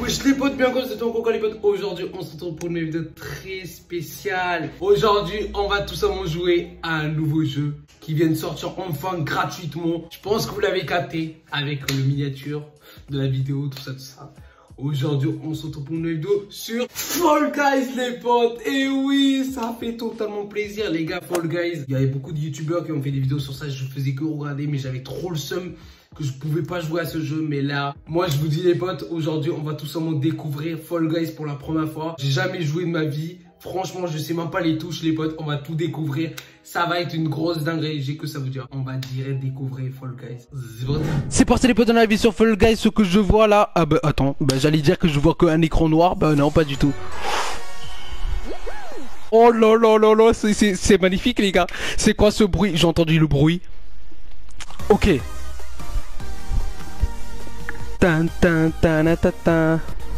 Wesh les potes, bien comme c'est ton coco les potes. Aujourd'hui on se retrouve pour une vidéo très spéciale. Aujourd'hui on va tout simplement jouer à un nouveau jeu qui vient de sortir enfin gratuitement. Je pense que vous l'avez capté avec le miniature de la vidéo, tout ça. Aujourd'hui on se retrouve pour une vidéo sur Fall Guys les potes. Et oui, ça fait totalement plaisir les gars, Fall Guys. Il y avait beaucoup de youtubeurs qui ont fait des vidéos sur ça, je faisais que regarder mais j'avais trop le seum que je pouvais pas jouer à ce jeu. Mais là, moi je vous dis les potes, aujourd'hui on va tout simplement découvrir Fall Guys pour la première fois. J'ai jamais joué de ma vie. Franchement, je sais même pas les touches les potes, on va tout découvrir. Ça va être une grosse dinguerie, j'ai que ça vous dire. On va direct découvrir Fall Guys. C'est parti les potes, dans la vie sur Fall Guys. Ce que je vois là, ah bah attends, bah j'allais dire que je vois qu'un écran noir, bah non pas du tout. Oh là là là là, c'est magnifique les gars. C'est quoi ce bruit? J'ai entendu le bruit. Ok. Tan tan tan tan tan.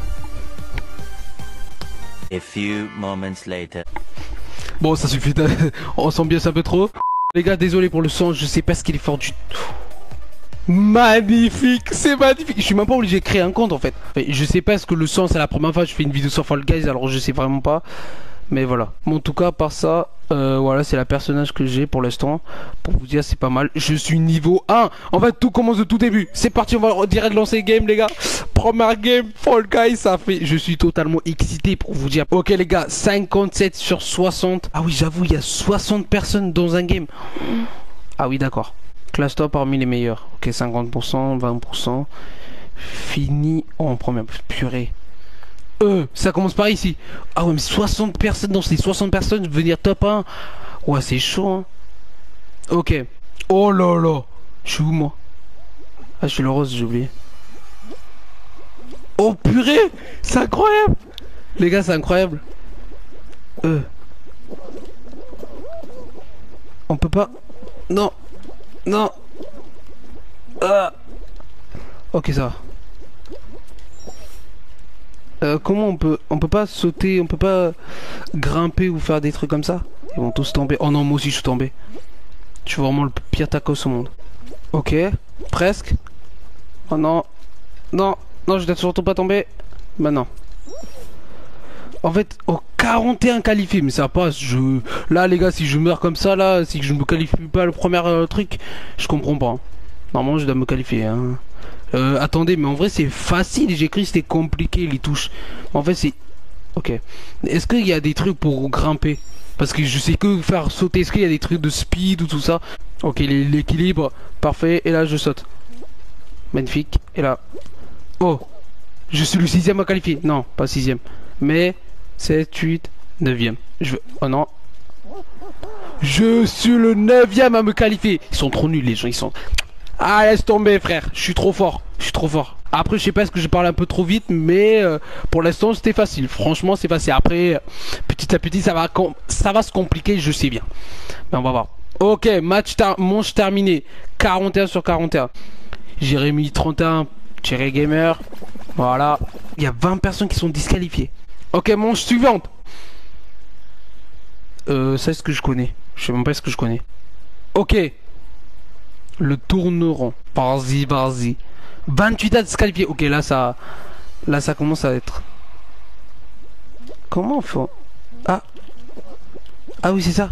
A few moments later. Bon, ça suffit. On s'ambiance un peu trop. Les gars, désolé pour le son, je sais pas ce qu'il est fort du tout. Magnifique, c'est magnifique. Je suis même pas obligé de créer un compte en fait. Je sais pas ce que le son, c'est la première fois que je fais une vidéo sur Fall Guys, alors je sais vraiment pas. Mais voilà. Bon, en tout cas, par ça, voilà, c'est la personnage que j'ai pour l'instant. Pour vous dire, c'est pas mal. Je suis niveau 1. En fait, tout commence de tout début. C'est parti, on va direct lancer game, les gars. Première game, Fall Guys, ça fait... Je suis totalement excité pour vous dire. Ok, les gars, 57 sur 60. Ah oui, j'avoue, il y a 60 personnes dans un game. Ah oui, d'accord. Classe-toi parmi les meilleurs. Ok, 50%, 20%. Fini en première. Purée. Ça commence par ici. Ah ouais, mais 60 personnes dans ces 60 personnes venir top 1. Ouais, c'est chaud, hein. Ok. Oh là là. Je suis où, moi? Ah, je suis le rose, j'ai oublié. Oh purée. C'est incroyable. Les gars, c'est incroyable. On peut pas... Non. Non. Ok, ça va. Comment on peut pas sauter, on peut pas grimper ou faire des trucs comme ça? Ils vont tous tomber. Oh non, moi aussi je suis tombé. Je suis vraiment le pire tacos au monde. Ok, presque. Oh non. Non, non, je dois surtout pas tomber. Bah non. En fait, oh, 41 qualifiés, mais ça passe. Là les gars, si je meurs comme ça, là, si je me qualifie pas le premier truc, je comprends pas. Normalement, je dois me qualifier, hein. Attendez, mais en vrai c'est facile, j'ai cru que c'était compliqué les touches. En fait c'est... Ok. Est-ce qu'il y a des trucs pour grimper? Parce que je sais que faire sauter, est-ce qu'il y a des trucs de speed ou tout ça? Ok, l'équilibre, parfait, et là je saute. Magnifique, et là... Oh, je suis le 6ème à qualifier. Non, pas 6ème. Mais 7, 8, 9ème. Oh non. Je suis le 9ème à me qualifier. Ils sont trop nuls les gens, ils sont... Ah, laisse tomber frère, je suis trop fort, je suis trop fort. Après je sais pas, est-ce que je parle un peu trop vite, mais pour l'instant c'était facile. Franchement c'est facile, après petit à petit ça va se compliquer, je sais bien. Mais on va voir. Ok, manche terminé, 41 sur 41. Jérémy 31, Thierry Gamer. Voilà, il y a 20 personnes qui sont disqualifiées. Ok, manche suivante. Ça c'est ce que je connais, je sais même pas ce que je connais. Ok. Le tourneron. Vas-y, vas-y. 28 à disqualifier. Ok, là ça commence à être... Comment on fait? Ah. Ah oui, c'est ça.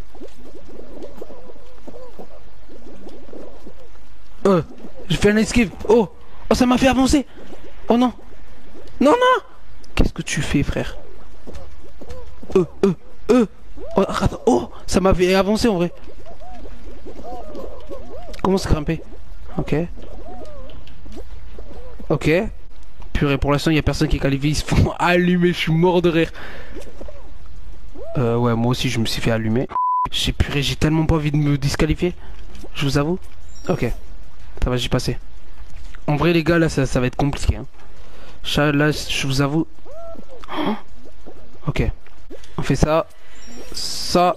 Je fais un esquive. Oh. Oh, ça m'a fait avancer. Oh non. Non, non. Qu'est-ce que tu fais, frère? Oh, oh, ça m'a fait avancer en vrai. Comment se grimper? Ok. Ok. Purée, pour l'instant, il n'y a personne qui est qualifié. Ils se font allumer. Je suis mort de rire. Ouais, moi aussi, je me suis fait allumer. Purée, j'ai tellement pas envie de me disqualifier. Je vous avoue. Ok. Ça va, j'y passé. En vrai, les gars, là, ça va être compliqué. Hein. Là, je vous avoue. Oh, ok. On fait ça. Ça.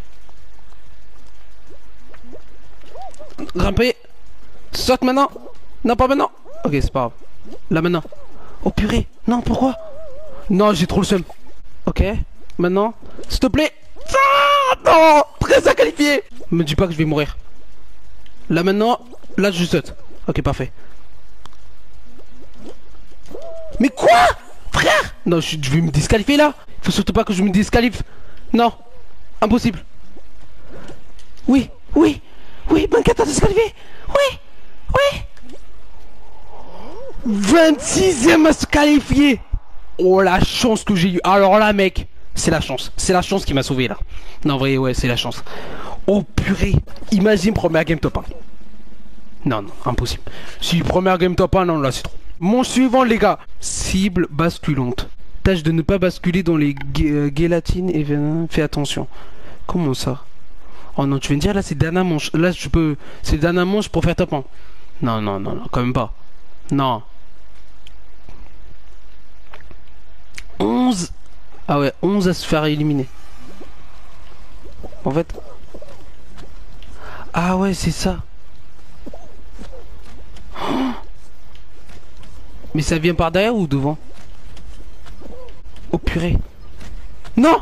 Grimper. Saute maintenant. Non, pas maintenant. Ok, c'est pas grave. Là maintenant. Oh purée. Non, pourquoi? Non, j'ai trop le seum. Ok. Maintenant. S'il te plaît. Ah, non. 13 à qualifier. Me dis pas que je vais mourir. Là maintenant. Là je saute. Ok, parfait. Mais quoi? Frère! Non, je vais me disqualifier là. Faut surtout pas que je me disqualifie. Non. Impossible. Oui, oui, oui, 24 disqualifié. Oui, oui. 26e à se qualifier. Oh la chance que j'ai eu. Alors là mec, c'est la chance. C'est la chance qui m'a sauvé là. Non en vrai ouais c'est la chance. Oh purée. Imagine première game top 1. Non non impossible. Si première game top 1 non là c'est trop. Mon suivant les gars. Cible basculante. Tâche de ne pas basculer dans les guillatines et fais attention. Comment ça? Oh non tu veux me dire là c'est dernière manche. Là je peux. C'est dernière manche pour faire top 1. Non non non non quand même pas. Non. 11. Ah ouais, 11 à se faire éliminer. En fait. Ah ouais, c'est ça. Oh. Mais ça vient par derrière ou devant? Oh purée. Non.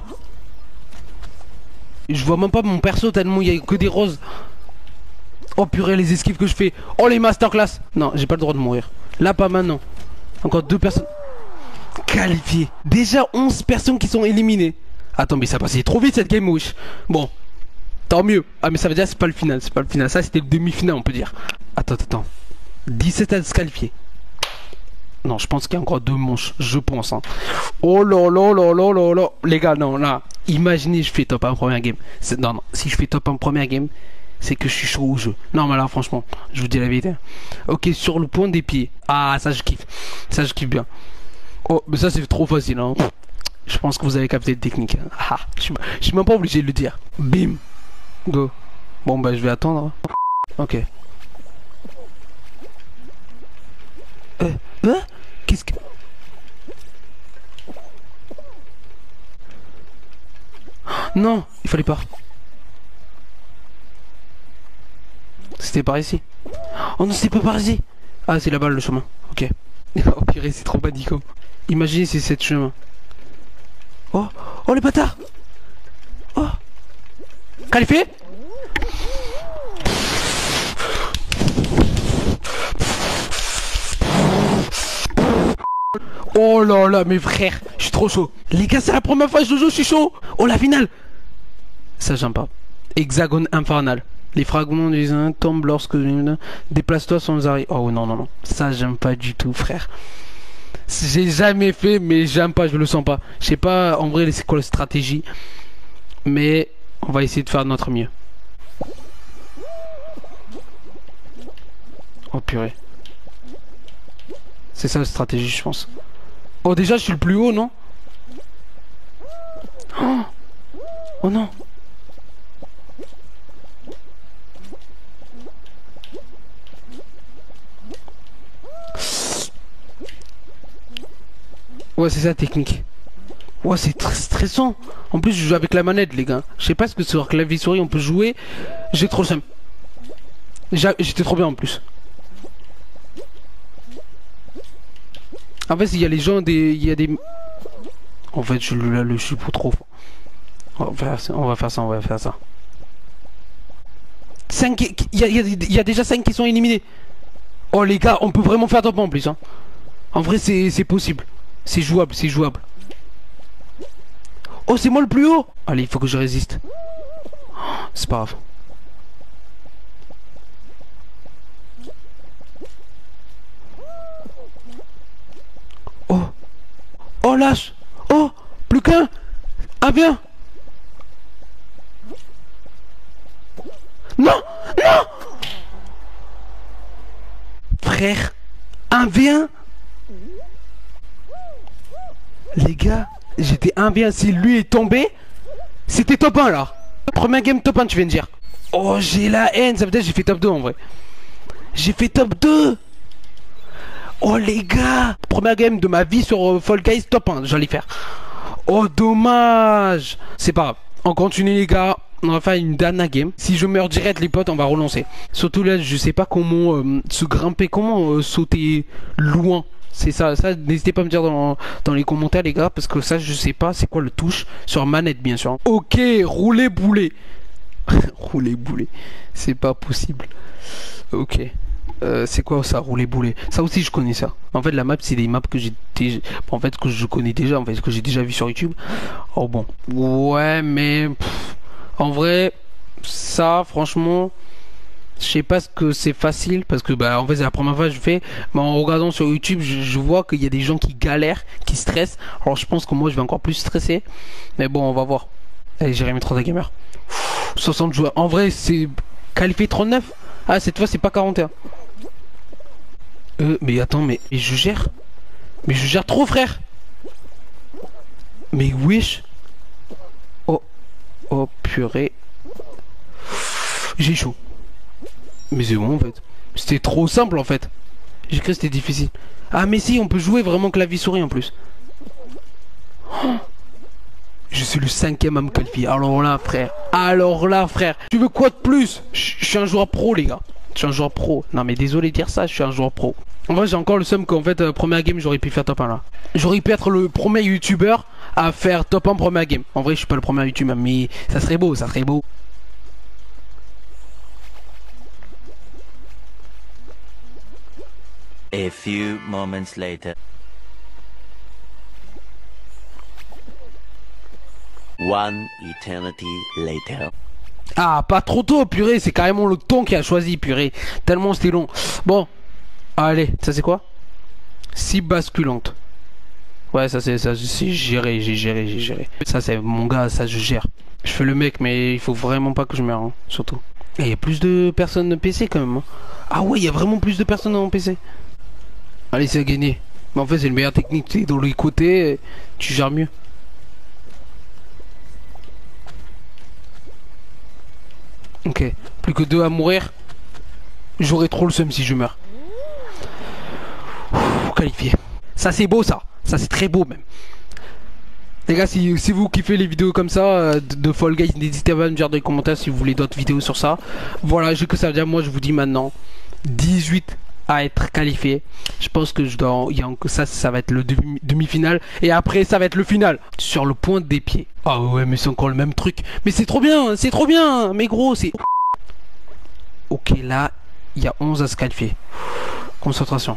Je vois même pas mon perso tellement il y a que des roses. Oh purée, les esquives que je fais. Oh les masterclass. Non, j'ai pas le droit de mourir. Là, pas maintenant. Encore 2 personnes. Qualifié. Déjà 11 personnes qui sont éliminées. Attends mais ça passait trop vite cette game wesh. Bon. Tant mieux. Ah mais ça veut dire c'est pas le final. C'est pas le final. Ça c'était le demi-finale on peut dire. Attends. 17 à se qualifier. Non je pense qu'il y a encore 2 manches. Je pense hein. Oh là là là là là là. Les gars non là. Imaginez je fais top 1 première game. Non. Si je fais top 1 première game. C'est que je suis chaud au jeu. Non mais là franchement. Je vous dis la vérité. Ok sur le point des pieds. Ah ça je kiffe. Ça je kiffe bien. Oh, mais ça c'est trop facile hein. Je pense que vous avez capté le technique. Ah, je suis même pas obligé de le dire. Bim. Go. Bon bah je vais attendre. Ok. Qu'est-ce que... Non, il fallait pas. C'était par ici. Oh non, c'était pas par ici. Ah, c'est là-bas le chemin. Ok. Oh purée, c'est trop badico. Imaginez c'est cette chemin. Oh, oh les bâtards. Oh. Qualifié. Oh là là, mes frères, je suis trop chaud. Les gars, c'est la première fois que je joue, je suis chaud. Oh la finale. Ça j'aime pas. Hexagone infernal. Les fragments du tombent lorsque... Déplace-toi sans arrêt. Oh non, non, non. Ça j'aime pas du tout, frère. J'ai jamais fait, mais j'aime pas, je le sens pas. Je sais pas en vrai c'est quoi la stratégie. Mais on va essayer de faire de notre mieux. Oh purée. C'est ça la stratégie je pense. Oh déjà je suis le plus haut non? Oh, oh non. Ouais c'est ça la technique. Ouais c'est très stressant. En plus je joue avec la manette les gars. Je sais pas ce que sur clavier souris on peut jouer. J'ai trop le seum. J'étais trop bien en plus. En fait il y a les gens des... Il y a des... En fait je suis pour trop. On va faire ça. 5 il y a déjà 5 qui sont éliminés. Oh les gars on peut vraiment faire top en plus hein. En vrai c'est possible. C'est jouable, c'est jouable. Oh c'est moi le plus haut. Allez il faut que je résiste. Oh, c'est pas grave. Oh. Oh lâche. Oh. Plus qu'un. Ah bien. Non. Non. Frère. 1v1. Les gars. J'étais 1v1. Si lui est tombé. C'était top 1 là. Première game top 1 tu viens de dire. Oh j'ai la haine. Ça veut dire que j'ai fait top 2 en vrai. J'ai fait top 2. Oh les gars. Première game de ma vie sur Fall Guys top 1. J'allais faire. Oh dommage. C'est pas grave. On continue les gars. On va faire une dernière game. Si je meurs direct les potes on va relancer. Surtout là je sais pas comment se grimper. Comment sauter loin. C'est ça n'hésitez pas à me dire dans les commentaires les gars. Parce que ça je sais pas c'est quoi le touche. Sur manette bien sûr. Ok rouler boulet. Rouler boulet. C'est pas possible. Ok. C'est quoi ça, rouler boulet? Ça aussi je connais ça. En fait la map c'est des maps que j'ai déjà... En fait que je connais déjà, en fait que j'ai déjà vu sur YouTube. Oh bon. Ouais mais... en vrai, ça franchement... Je sais pas ce que c'est facile parce que bah en fait c'est la première fois que je fais, mais en regardant sur YouTube je vois qu'il y a des gens qui galèrent, qui stressent. Alors je pense que moi je vais encore plus stresser. Mais bon on va voir. Allez Jérémy 3 Gamer. 60 joueurs. En vrai c'est qualifié 39. Ah cette fois c'est pas 41. Mais attends mais je gère. Mais je gère trop frère. Mais wesh. Oh. Oh purée. J'ai chaud. Mais c'est bon en fait. C'était trop simple en fait. J'ai cru que c'était difficile. Ah mais si, on peut jouer vraiment clavier-souris en plus. Oh, je suis le 5ème à me qualifier. Alors là frère. Alors là frère. Tu veux quoi de plus? Je suis un joueur pro les gars. Je suis un joueur pro. Non mais désolé de dire ça, je suis un joueur pro. En vrai j'ai encore le seum qu'en fait première game j'aurais pu faire top 1 là. J'aurais pu être le premier youtubeur à faire top 1 première game. En vrai je suis pas le premier youtubeur mais ça serait beau, ça serait beau. A few moments later. One eternity later. Ah, pas trop tôt, purée, c'est carrément le ton qui a choisi, purée. Tellement c'était long. Bon, allez, ça c'est quoi? Cible basculante. Ouais, ça c'est géré, j'ai géré. Ça c'est mon gars, ça je gère. Je fais le mec, mais il faut vraiment pas que je meure, hein, surtout. Et il y a plus de personnes PC quand même. Hein. Ah ouais, il y a vraiment plus de personnes en PC. Allez, c'est à gagner. Mais en fait, c'est une meilleure technique. Tu es dans les côtés, tu gères mieux. Ok. Plus que 2 à mourir. J'aurais trop le seum si je meurs. Qualifié. Ça, c'est beau, ça. Ça, c'est très beau, même. Les gars, si vous kiffez les vidéos comme ça de Fall Guys, n'hésitez pas à me dire dans les commentaires si vous voulez d'autres vidéos sur ça. Voilà, j'ai que ça à dire. Moi, je vous dis maintenant 18 à être qualifié. Je pense que ça va être le demi-finale et après ça va être le final sur le point des pieds. Ah ouais mais c'est encore le même truc. Mais c'est trop bien, mais gros c'est... Ok là, il y a 11 à se qualifier. Concentration.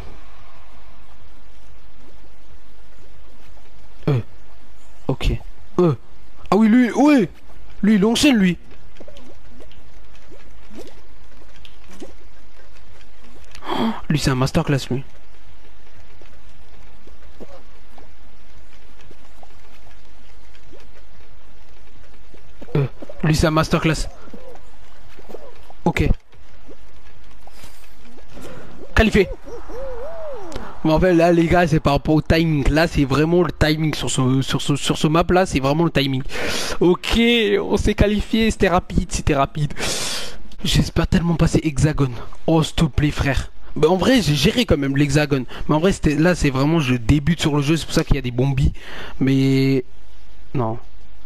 Ok. Ah oui lui, ouais. Lui il enchaîne lui. Lui c'est un masterclass lui. Lui c'est un masterclass. Ok. Qualifié. Mais en fait là les gars c'est par rapport au timing. Là c'est vraiment le timing sur ce map là, c'est vraiment le timing. Ok, on s'est qualifié, c'était rapide. J'espère tellement passer hexagone. Oh s'il te plaît frère. Bah, en vrai j'ai géré quand même l'hexagone. Mais en vrai là c'est vraiment je débute sur le jeu, c'est pour ça qu'il y a des bombies. Mais non.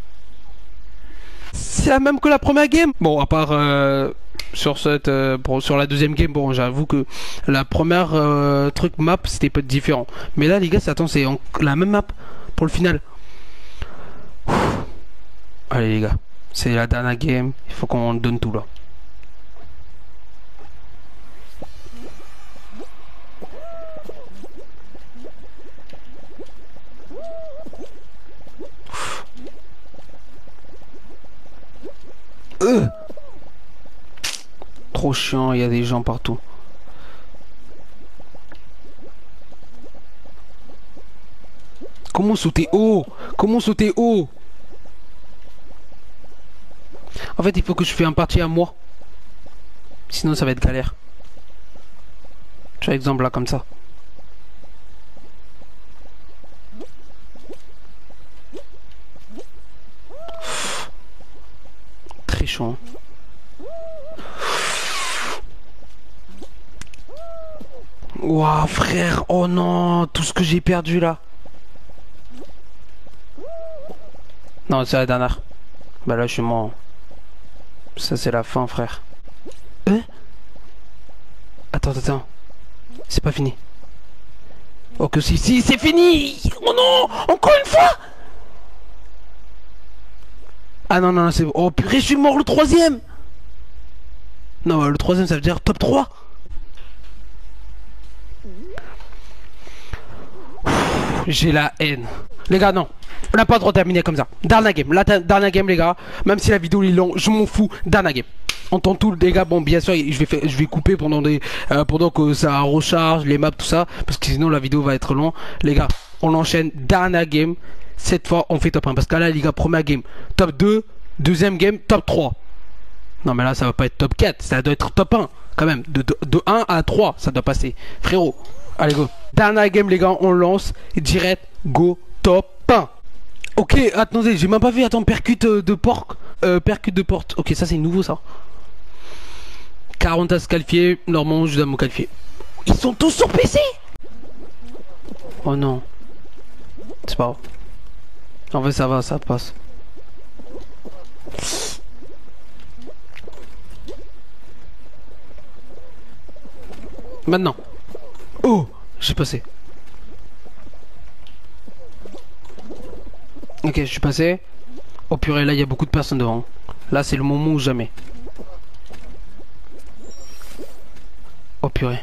C'est la même que la première game. Bon à part sur la deuxième game, bon j'avoue que la première truc map c'était pas différent. Mais là les gars attends c'est la même map pour le final. Allez les gars, c'est la dernière game, il faut qu'on donne tout là. Trop chiant, il y a des gens partout. Comment sauter haut? Comment sauter haut? En fait, il faut que je fasse un parti à moi. Sinon, ça va être galère. Tu vois, exemple là, comme ça. Très chaud. Ouah, frère. Oh non, tout ce que j'ai perdu là. Non, c'est la dernière. Bah là, je suis mort. Ça, c'est la fin, frère. Attends. C'est pas fini. Oh que si, c'est fini. Oh non, encore une fois. Ah non, c'est... Oh purée, je suis mort le troisième. Non, le troisième, ça veut dire top 3. J'ai la haine. Les gars, non. On n'a pas le droit de terminer comme ça. Dernière game. Là, dernière game, les gars. Même si la vidéo est longue, je m'en fous. Dernière game. On entend tout, les gars. Bon, bien sûr, je vais couper pendant que ça recharge, les maps, tout ça. Parce que sinon, la vidéo va être longue. Les gars, on enchaîne. Dernière game. Cette fois, on fait top 1. Parce que là, les gars, première game, top 2. Deuxième game, top 3. Non, mais là, ça va pas être top 4. Ça doit être top 1. Quand même. De 1 à 3, ça doit passer. Frérot. Allez, go. Dernière game, les gars. On lance. Direct. Go. Top 1. Ok, attendez, j'ai même pas vu. Attends, percute de porc. Percute de porte. Ok, ça, c'est nouveau, ça. 40 à se qualifier. Normalement, je dois me qualifier. Ils sont tous sur PC. Oh non. C'est pas grave. En fait, ça va, ça passe. Maintenant. Oh, j'ai passé. Ok, je suis passé. Oh purée, là, il y a beaucoup de personnes devant. Là, c'est le moment ou jamais. Oh purée.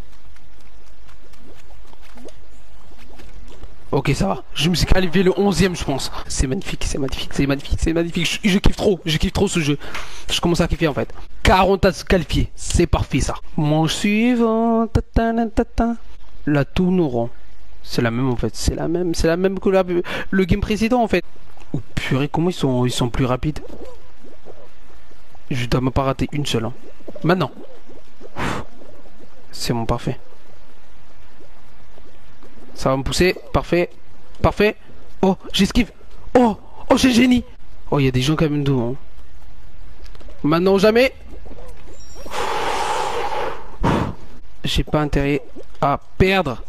Ok, ça va. Je me suis qualifié le 11e, je pense. C'est magnifique, c'est magnifique, c'est magnifique, c'est magnifique. Je kiffe trop ce jeu. Je commence à kiffer en fait. 40 à se qualifier, c'est parfait ça. Manche suivante. La tourne. C'est la même en fait, c'est la même que le game précédent en fait. Oh purée, comment ils sont plus rapides. Je dois même pas rater une seule. Hein. Maintenant. C'est bon, parfait. Ça va me pousser, parfait, parfait. Oh, j'esquive. Oh, j'ai génie. Oh, il y a des gens quand même devant. Maintenant, jamais. J'ai pas intérêt à perdre.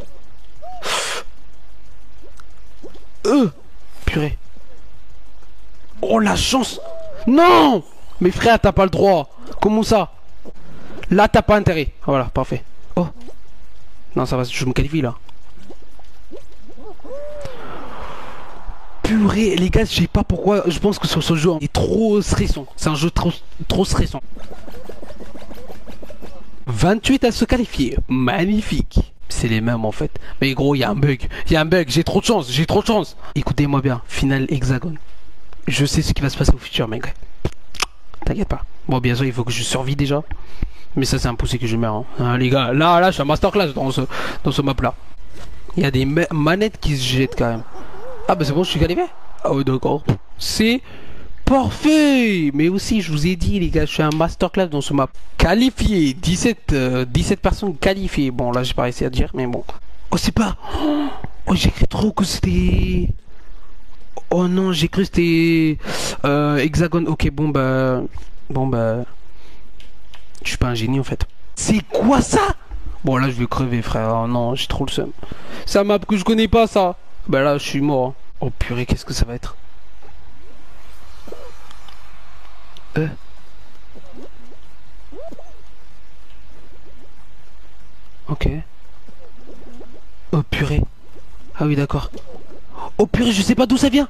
Purée. Oh, la chance. Non. Mais frère, t'as pas le droit. Comment ça? Là, t'as pas intérêt. Voilà, parfait. Oh. Non, ça va, je me qualifie là. Purée, les gars, je sais pas pourquoi. Je pense que sur ce jeu, il est trop stressant. C'est un jeu trop stressant. 28 à se qualifier. Magnifique. C'est les mêmes en fait. Mais gros, il y a un bug. J'ai trop de chance. Écoutez-moi bien. Finale hexagone. Je sais ce qui va se passer au futur, mec. T'inquiète pas. Bon, bien sûr, il faut que je survie déjà. Mais ça, c'est impossible que je meure. Hein, les gars, là, je suis un masterclass dans ce map là. Il y a des manettes qui se jettent quand même. Ah bah c'est bon, je suis qualifié. Ah ouais, d'accord. C'est parfait. Mais aussi, je vous ai dit, les gars, je suis un masterclass dans ce map. Qualifié. 17 personnes qualifiées. Bon, là, j'ai pas réussi à dire, mais bon. Oh, c'est pas... Oh, j'ai cru trop que c'était... Oh non, j'ai cru que c'était... Hexagone. Ok, bon, bah... Je suis pas un génie, en fait. C'est quoi ça? Bon, là, je vais crever, frère. Oh non, j'ai trop le seum. C'est un map que je connais pas, ça. Bah là, je suis mort. Oh purée, qu'est-ce que ça va être? Ok. Oh purée. Ah oui, d'accord. Oh purée, je sais pas d'où ça vient.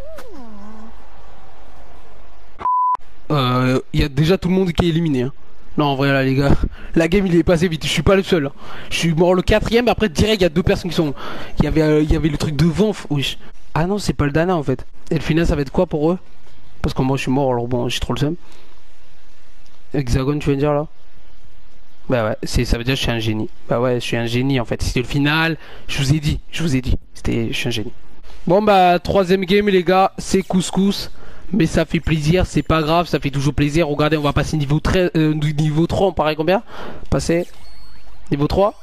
Il y a déjà tout le monde qui est éliminé. Hein. Non, en vrai, là, les gars, la game, il est passé vite. Je suis pas le seul. Hein. Je suis mort le 4ème. Après, direct, il y a 2 personnes qui sont... Il y avait le truc devant. Oui. Ah non, c'est pas le Dana, en fait. Et le final, ça va être quoi pour eux? Parce que moi, je suis mort, alors bon, j'ai trop le seum. Hexagone, tu veux dire, là? Bah ouais, ça veut dire que je suis un génie. Bah ouais, je suis un génie, en fait. C'était le final. Je vous ai dit. Je suis un génie. Bon, bah, 3ème game, les gars. C'est couscous. Mais ça fait plaisir, c'est pas grave, ça fait toujours plaisir. Regardez, on va passer niveau 3, on paraît combien? Passer niveau 3.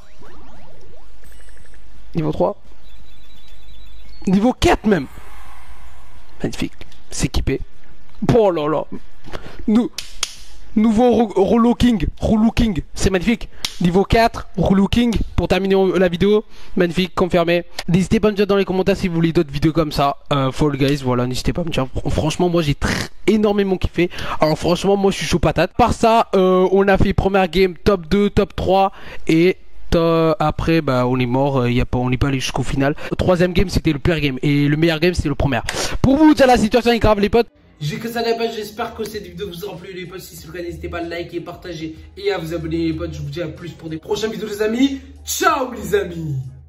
Niveau 3. Niveau 4 même. Magnifique, c'est équipé. Oh là là. Nouveau relooking, c'est magnifique. Niveau 4, relooking, pour terminer la vidéo. Magnifique, confirmé. N'hésitez pas à me dire dans les commentaires si vous voulez d'autres vidéos comme ça. Fall Guys, voilà, n'hésitez pas à me dire. Franchement, moi j'ai énormément kiffé. Alors franchement, moi je suis chaud patate. Par ça, on a fait première game, top 2, top 3. Et après, bah on est mort, on n'est pas allé jusqu'au final. 3ème game, c'était le pire game. Et le meilleur game, c'était le premier. Pour vous dire la situation est grave, les potes. J'ai que ça les potes, j'espère que cette vidéo vous aura plu les potes. Si c'est le cas, n'hésitez pas à liker, partager et à vous abonner les potes. Je vous dis à plus pour des prochaines vidéos les amis. Ciao les amis.